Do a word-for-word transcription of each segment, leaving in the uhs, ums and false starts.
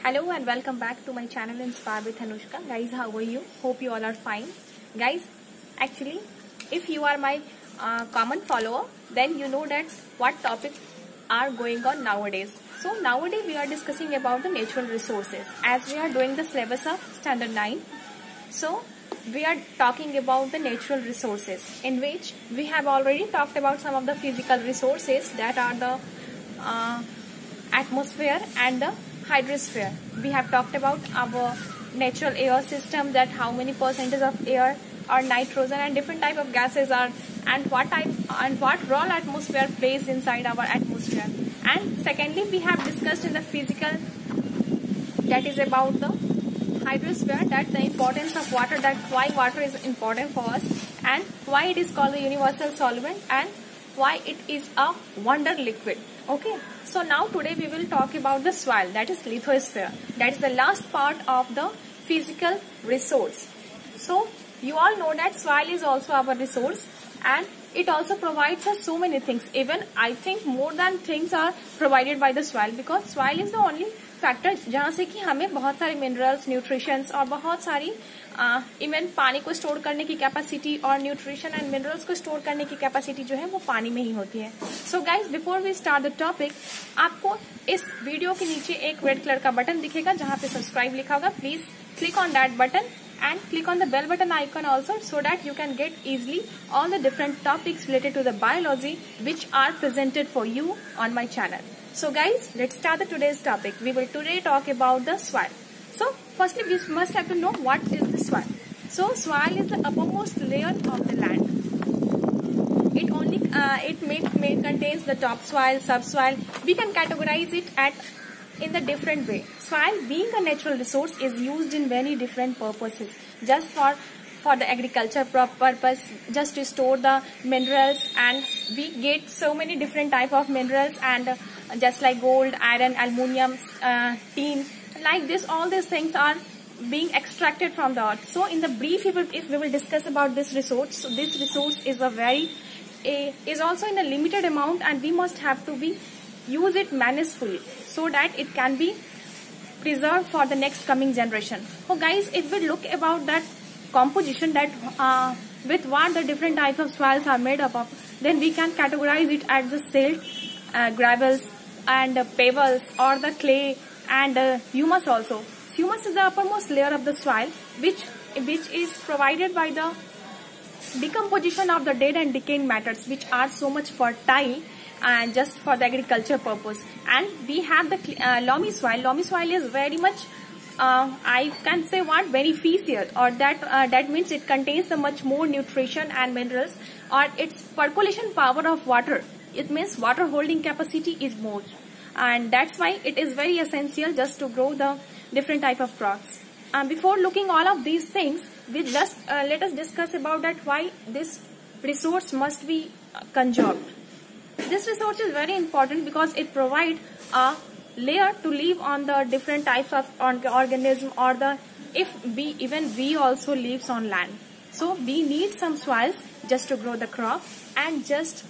Hello and welcome back to my channel Inspire with Anushka. Guys, how are you? Hope you all are fine. Guys, actually, if you are my uh, common follower, then you know that what topics are going on nowadays. So nowadays we are discussing about the natural resources as we are doing the syllabus of standard nine. So we are talking about the natural resources, in which we have already talked about some of the physical resources that are the uh, atmosphere and the hydrosphere. We have talked about our natural air system, that how many percentage of air or nitrogen and different type of gases are, and what type and what role atmosphere plays inside our atmosphere. And secondly, we have discussed in the physical, that is about the hydrosphere, that the importance of water, that why water is important for us and why it is called the universal solvent and why it is a wonder liquid. Okay, so now today we will talk about the soil, that is lithosphere. That is the last part of the physical resource. So you all know that soil is also our resource and it also provides us so many things. Even I think more than things are provided by the soil, because soil is the only factor जहाँ से कि हमें बहुत सारे minerals, nutritions और बहुत सारी even पानी को स्टोर करने की कैपेसिटी और न्यूट्रिशन एंड मिनरल्स को स्टोर करने की कैपेसिटी जो है वो पानी में ही होती है. So guys, before we start the topic, आपको इस वीडियो के नीचे एक रेड कलर का बटन दिखेगा जहाँ पे सब्सक्राइब लिखा होगा. Please click on that button and click on the bell button icon also, so that you can get easily all the different topics related to the biology which are presented for you on my channel. So guys, let's start the today's topic. We will today talk about the soil. So firstly, we must have to know what is the soil. So soil is the uppermost layer of the land. It only uh, it may, may contains the topsoil, subsoil. We can categorize it at in the different way. Soil, being a natural resource, is used in very different purposes. Just for for the agriculture purpose, just to store the minerals, and we get so many different type of minerals, and uh, just like gold, iron, aluminium, uh, tin, like this, all these things are being extracted from the earth. So in the brief, if we will, if we will discuss about this resource, so this resource is a very a, is also in a limited amount, and we must have to be use it managefully so that it can be preserved for the next coming generation. So guys, if we look about that composition, that uh, with what the different types of soils are made up of, then we can categorize it as the silt, uh, gravels and uh, pebbles, or the clay and uh, humus also. Humus is the uppermost layer of the soil, which which is provided by the decomposition of the dead and decaying matters, which are so much fertile and just for the agriculture purpose. And we have the uh, loamy soil. Loamy soil is very much, uh, I can say what, beneficial, or that uh, that means it contains the much more nutrition and minerals, or its percolation power of water. It means water holding capacity is more, and that's why it is very essential just to grow the different type of crops. And before looking all of these things, we just uh, let us discuss about that why this resource must be uh, conserved. This resource is very important because it provides a layer to live on the different types of organism, or the if we even we also lives on land. So we need some soils just to grow the crop and just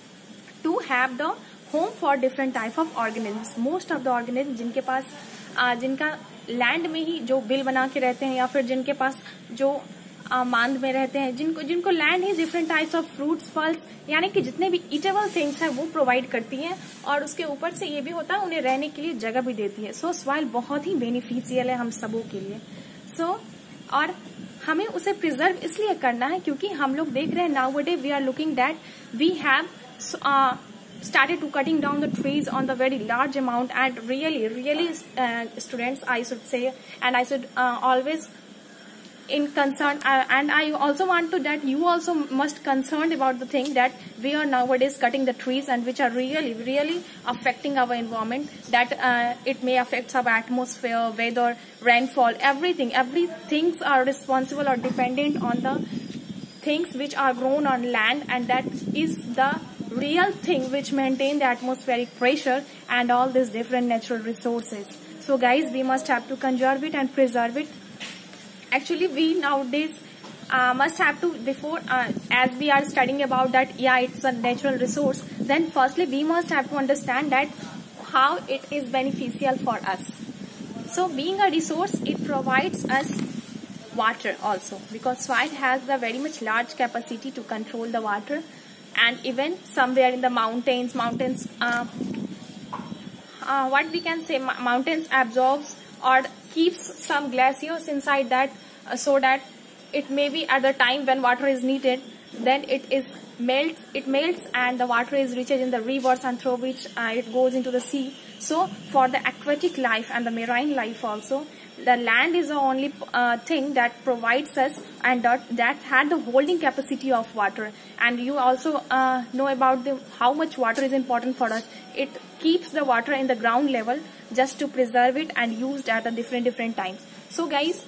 to have the home for different type of organisms. Most of the organisms जिनके पास uh, जिनका land में ही जो bill बना के रहते हैं, या फिर जिनके पास जो मांद में रहते हैं, जिनको जिनको लैंड ही डिफरेंट टाइप्स ऑफ फ्रूट्स, फल्स, यानी कि जितने भी ईटेबल थिंग्स हैं वो प्रोवाइड करती हैं, और उसके ऊपर से ये भी होता है उन्हें रहने के लिए जगह भी देती है. सो सॉइल बहुत ही बेनिफिशियल है हम सबों के लिए. सो so, और हमें उसे प्रिजर्व इसलिए करना है क्योंकि हम लोग देख रहे हैं nowadays we are looking that we have started to cutting down the trees on the very large amount, and really really uh, students, I should say, and I should uh, always in concern, uh, and I also want to that you also must concerned about the thing that we are nowadays cutting the trees, and which are really really affecting our environment, that uh, it may affect our atmosphere, weather, rainfall, everything. Everything are responsible or dependent on the things which are grown on land, and that is the real thing which maintain the atmospheric pressure and all these different natural resources. So guys, we must have to conserve it and preserve it. Actually, we nowadays uh, must have to, before uh, as we are studying about that, yeah, it's a natural resource, then firstly we must have to understand that how it is beneficial for us. So being a resource, it provides us water also, because soil has the very much large capacity to control the water. And even somewhere in the mountains, mountains, uh, uh, what we can say, mountains absorbs or keeps some glaciers inside that, uh, so that it may be at the time when water is needed, then it is melts, it melts and the water is reaches in the rivers, and through which uh, it goes into the sea. So for the aquatic life and the marine life also, the land is the only uh, thing that provides us, and that, that had the holding capacity of water. And you also uh, know about the how much water is important for us. It keeps the water in the ground level just to preserve it and used at a different different times. So guys,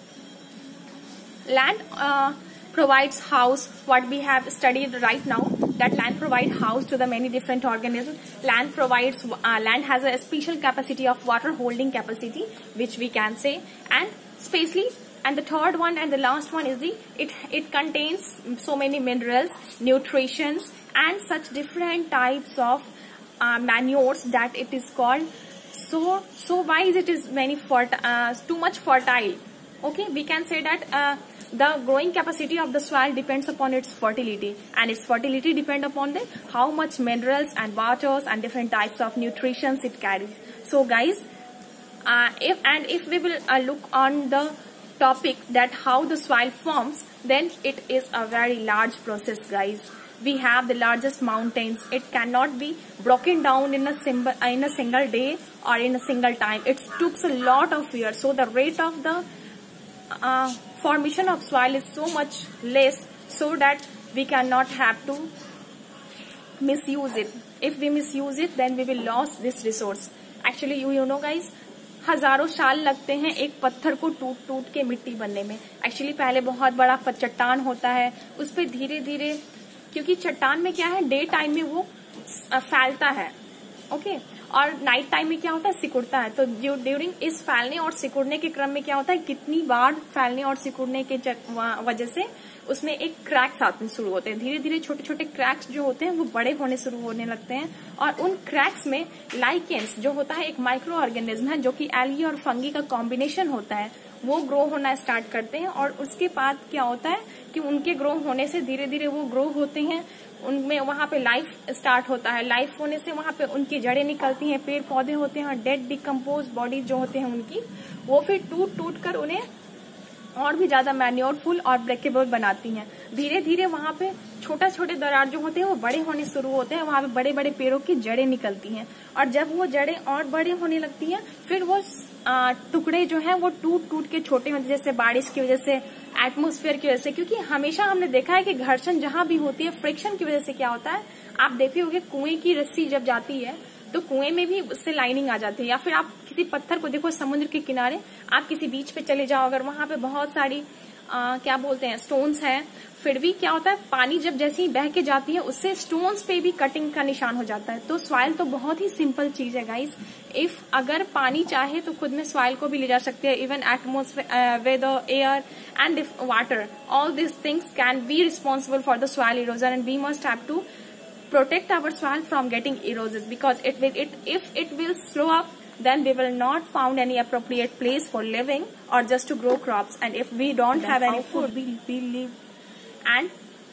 land uh, provides house, what we have studied right now, that land provides house to the many different organisms. Land provides, uh, land has a special capacity of water holding capacity, which we can say, and spatially. And the third one and the last one is the, it, it contains so many minerals, nutrients, and such different types of uh, manures that it is called. So, so why is it is many fertile, uh, too much fertile? Okay, we can say that uh, the growing capacity of the soil depends upon its fertility, and its fertility depend upon the how much minerals and waters and different types of nutrients it carries. So guys, uh, if and if we will uh, look on the topic that how the soil forms, then it is a very large process, guys. We have the largest mountains. It cannot be broken down in a simple in a single day or in a single time. It took a lot of years. So the rate of the uh, formation of soil is so much less, so that we cannot have to misuse it. If we misuse it, then we will lose this resource. Actually, you, you know guys, हजारों साल लगते हैं एक पत्थर को टूट टूट के मिट्टी बनने में. एक्चुअली पहले बहुत बड़ा चट्टान होता है, उस पर धीरे धीरे, क्योंकि चट्टान में क्या है, डे टाइम में वो फैलता है, ओके, और नाइट टाइम में क्या होता है, सिकुड़ता है. तो ड्यूरिंग इस फैलने और सिकुड़ने के क्रम में क्या होता है, कितनी बार फैलने और सिकुड़ने के वजह से उसमें एक क्रैक्स आते शुरू होते हैं. धीरे धीरे छोटे छोटे क्रैक्स जो होते हैं वो बड़े होने शुरू होने लगते हैं, और उन क्रैक्स में लाइकेंस जो होता है, एक माइक्रो ऑर्गेनिज्म है जो कि एल्गी और फंगी का कॉम्बिनेशन होता है, वो ग्रो होना स्टार्ट करते हैं. और उसके बाद क्या होता है कि उनके ग्रो होने से धीरे धीरे वो ग्रो होते हैं, उनमें वहां पे लाइफ स्टार्ट होता है. लाइफ होने से वहां पे उनकी जड़ें निकलती हैं, पेड़ पौधे होते हैं, और डेड डिकम्पोज बॉडी जो होते हैं उनकी, वो फिर टूट टूट कर उन्हें और भी ज्यादा मैन्योरफुल और ब्रेकेबल बनाती हैं. धीरे धीरे वहां पे छोटा छोटे दरार जो होते हैं वो बड़े होने शुरू होते हैं, वहां पे बड़े बड़े पेड़ों की जड़ें निकलती हैं, और जब वो जड़ें और बड़े होने लगती हैं, फिर वो आ, टुकड़े जो हैं वो टूट टूट के छोटे होते, जैसे बारिश की वजह से, एटमोस्फेयर की वजह से. क्योंकि हमेशा हमने देखा है कि घर्षण जहां भी होती है, फ्रिक्शन की वजह से क्या होता है, आप देखे होंगे कुएं की रस्सी जब जाती है तो कुएं में भी उससे लाइनिंग आ जाती है. या फिर आप किसी पत्थर को देखो, समुद्र के किनारे आप किसी बीच पे चले जाओ, अगर वहां पे बहुत सारी आ, क्या बोलते हैं, स्टोन्स हैं, फिर भी क्या होता है, पानी जब जैसे ही बह के जाती है उससे स्टोन्स पे भी कटिंग का निशान हो जाता है. तो सॉइल तो बहुत ही सिंपल चीज है गाइस. इफ अगर पानी चाहे तो खुद में सॉइल को भी ले जा सकते हैं. Even atmosphere, weather, air and water, all this things can be responsible for the soil erosion, and we must have to protect our soil from getting eroded, because it will it if it will slow up, then we will not found any appropriate place for living or just to grow crops. And if we don't then have any food, we, we live. And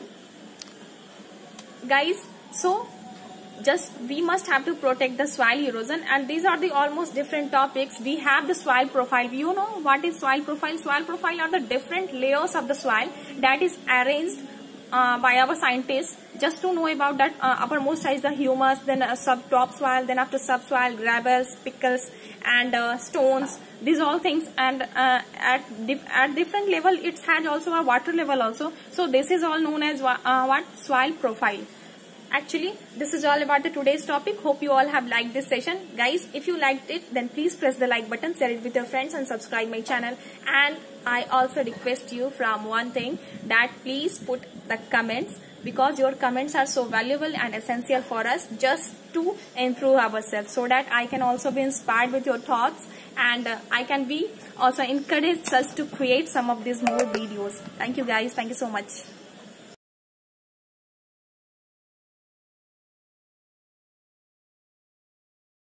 guys, so just we must have to protect the soil erosion, and these are the almost different topics. We have the soil profile. You know what is soil profile? Soil profile are the different layers of the soil that is arranged Uh, by our scientists, just to know about that. Uh, uppermost is the humus, then uh, sub top soil, then after subsoil, gravels, pickles, and uh, stones. These all things, and uh, at dif at different level, it has also a water level also. So this is all known as uh, what soil profile. Actually, this is all about the today's topic. Hope you all have liked this session, guys. If you liked it, then please press the like button, share it with your friends, and subscribe my channel. And I also request you from one thing, that please put the comments, because your comments are so valuable and essential for us just to improve ourselves, so that I can also be inspired with your thoughts, and uh, I can be also encouraged us to create some of these more videos. Thank you guys. Thank you so much.